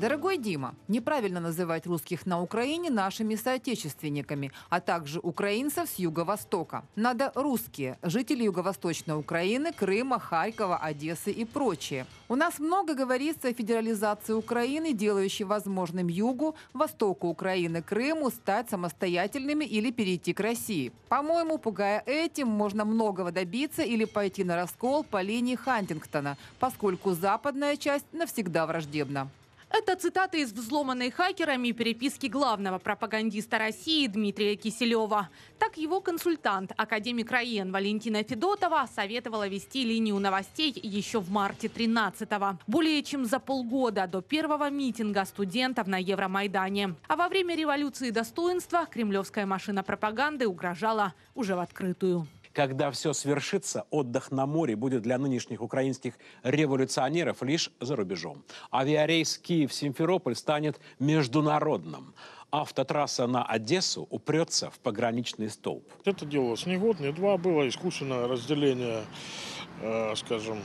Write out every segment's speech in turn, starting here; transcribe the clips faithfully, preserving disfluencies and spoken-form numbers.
Дорогой Дима, неправильно называть русских на Украине нашими соотечественниками, а также украинцев с Юго-Востока. Надо русские, жители Юго-Восточной Украины, Крыма, Харькова, Одессы и прочее. У нас много говорится о федерализации Украины, делающей возможным Югу, Востоку Украины, Крыму стать самостоятельными или перейти к России. По-моему, пугая этим, можно многого добиться или пойти на раскол по линии Хантингтона, поскольку западная часть навсегда враждебна. Это цитата из взломанной хакерами переписки главного пропагандиста России Дмитрия Киселева. Так его консультант, академик РАЕН Валентина Федотова, советовала вести линию новостей еще в марте тринадцатого. Более чем за полгода до первого митинга студентов на Евромайдане. А во время революции достоинства кремлевская машина пропаганды угрожала уже в открытую. Когда все свершится, отдых на море будет для нынешних украинских революционеров лишь за рубежом. Авиарейс Киев-Симферополь станет международным. Автотрасса на Одессу упрется в пограничный столб. Это делалось не год, не два. Было искусственное разделение, э, скажем,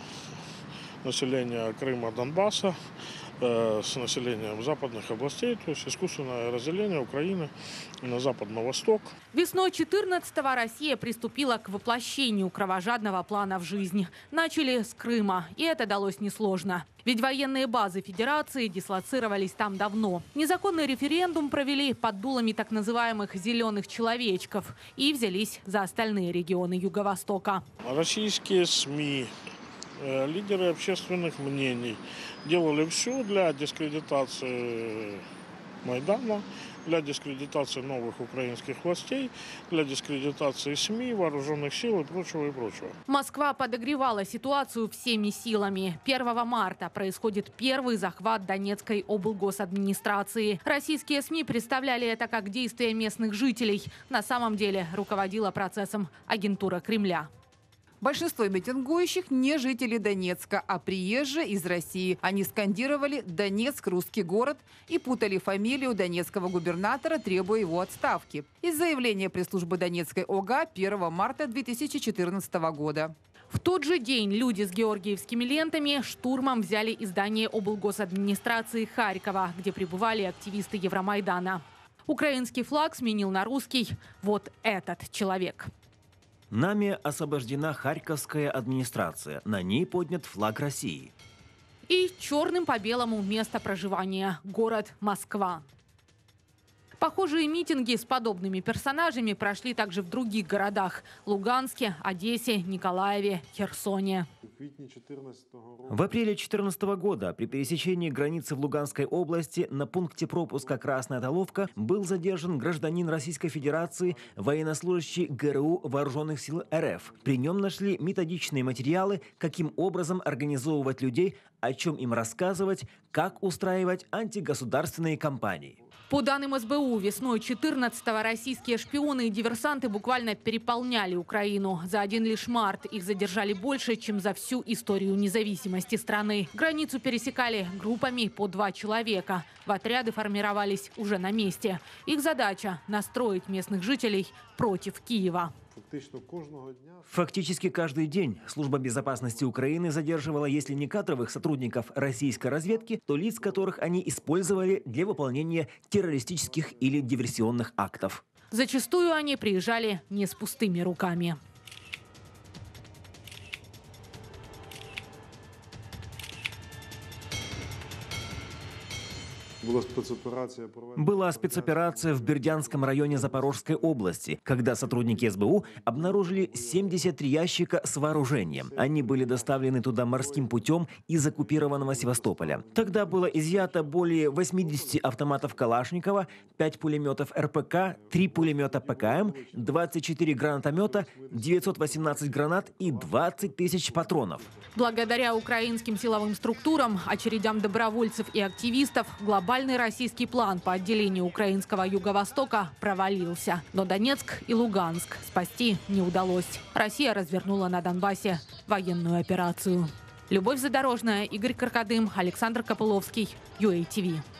населения Крыма, Донбасса э, с населением западных областей. То есть искусственное разделение Украины на запад, на восток. Весной четырнадцатого Россия приступила к воплощению кровожадного плана в жизнь. Начали с Крыма, и это далось несложно. Ведь военные базы Федерации дислоцировались там давно. Незаконный референдум провели под дулами так называемых «зеленых человечков» и взялись за остальные регионы Юго-Востока. Российские СМИ, э, лидеры общественных мнений делали все для дискредитации Майдана, для дискредитации новых украинских властей, для дискредитации СМИ, вооруженных сил и прочего, и прочего. Москва подогревала ситуацию всеми силами. первого марта происходит первый захват Донецкой облгосадминистрации. Российские СМИ представляли это как действия местных жителей. На самом деле руководила процессом агентура Кремля. Большинство митингующих не жители Донецка, а приезжие из России. Они скандировали «Донецк – русский город» и путали фамилию донецкого губернатора, требуя его отставки. Из заявления пресс-службы Донецкой ОГА первого марта две тысячи четырнадцатого года. В тот же день люди с георгиевскими лентами штурмом взяли здание облгосадминистрации Харькова, где пребывали активисты Евромайдана. Украинский флаг сменил на русский вот этот человек. Нами освобождена Харьковская администрация. На ней поднят флаг России. И черным по белому место проживания – город Москва. Похожие митинги с подобными персонажами прошли также в других городах – Луганске, Одессе, Николаеве, Херсоне. В апреле две тысячи четырнадцатого года при пересечении границы в Луганской области на пункте пропуска «Красная Толовка» был задержан гражданин Российской Федерации, военнослужащий ГРУ Вооруженных сил РФ. При нем нашли методичные материалы, каким образом организовывать людей, о чем им рассказывать, как устраивать антигосударственные кампании. По данным СБУ, весной четырнадцатого российские шпионы и диверсанты буквально переполняли Украину. За один лишь март их задержали больше, чем за всю историю независимости страны. Границу пересекали группами по два человека. В отряды формировались уже на месте. Их задача – настроить местных жителей против Киева. Фактически каждый день Служба безопасности Украины задерживала, если не кадровых сотрудников российской разведки, то лиц, которых они использовали для выполнения террористических или диверсионных актов. Зачастую они приезжали не с пустыми руками. Была спецоперация в Бердянском районе Запорожской области, когда сотрудники СБУ обнаружили семьдесят три ящика с вооружением. Они были доставлены туда морским путем из оккупированного Севастополя. Тогда было изъято более восьмидесяти автоматов Калашникова, пять пулеметов РПК, три пулемета ПКМ, двадцать четыре гранатомета, девятьсот восемнадцать гранат и двадцать тысяч патронов. Благодаря украинским силовым структурам, очередям добровольцев и активистов, глобальный российский план по отделению украинского Юго-Востока провалился. Но Донецк и Луганск спасти не удалось. Россия развернула на Донбассе военную операцию. Любовь Задорожная, Игорь Каркадым, Александр Копыловский, ю эй ти ви.